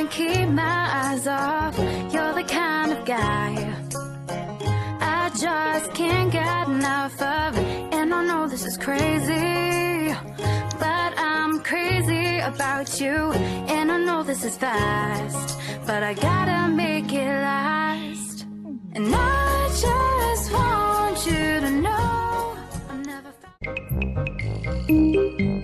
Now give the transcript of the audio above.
can't keep my eyes off. You're the kind of guy I just can't get enough of. And I know this is crazy, but I'm crazy about you. And I know this is fast, but I gotta make it last. And I just want you to know I've never